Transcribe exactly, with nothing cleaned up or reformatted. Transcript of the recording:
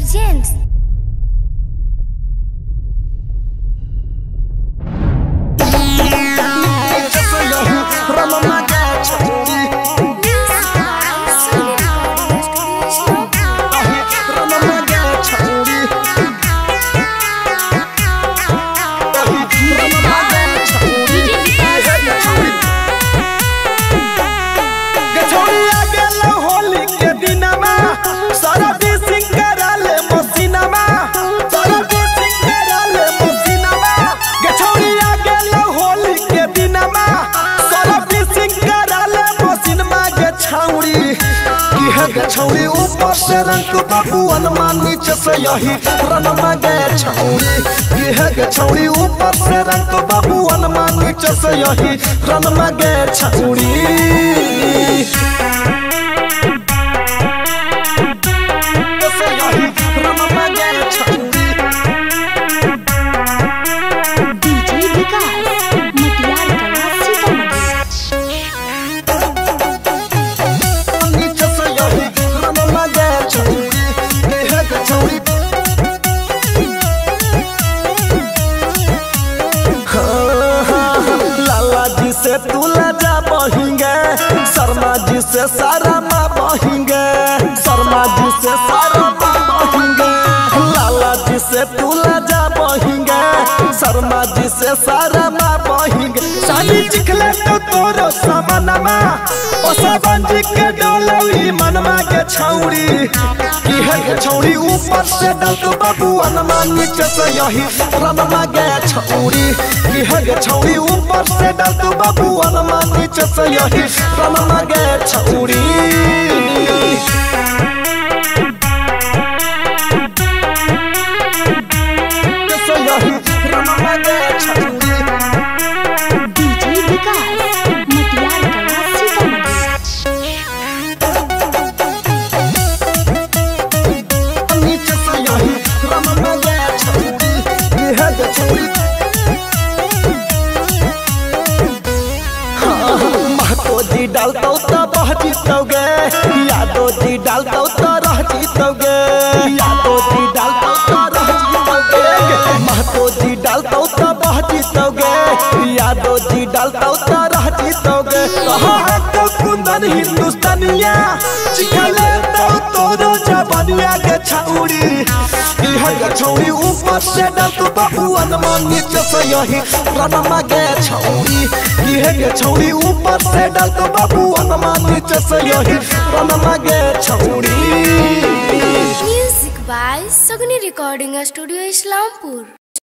presents छौड़ी ऊपर से रंग बबुअन नीचे से यही रन में गे छौड़ी यह गे छौड़ी ऊपर से रंग बबुअन नीचे से यही रन में गे छौड़ी से तुला जा बहिंगे शर्मा जी से सारा माँ बहिंगे शर्मा जी से सारा माँ बहिंगे लाला जी से तुला जा बहिंगे शर्मा जी से सारा माँ बहिंगे साली चिखले तो तोरो समनमा ओ सावन जी के डोलवी मनमा के छौड़ी की है के छौड़ी ऊपर से डल तो बबुअन नीचे से यही रनमा गे छौड़ी की है के छौड़ी ऊपर से डल तो बबुअन नीचे से यही रनमा गे छौड़ी जी डालता तो बह जीतोगे यादव जी डालता तो रह जीतोगे यादव जी डालता तो रह जीतोगे महतो जी डालता तो बह जीतोगे यादव जी डालता तो रह जीतोगे कहाँ तो कुंदन हिंदुस्तानिया चिखले तो तोरो जवानिया के छौड़ी यह छौड़ी ऊपर से डल तो बबुअन नीचे से यही रनमा गे छौड़ी यह छौड़ी ऊपर से डल तो बबुअन नीचे से यही रनमा गे छौड़ी। Music by Sogni Recording Studio, Islampur।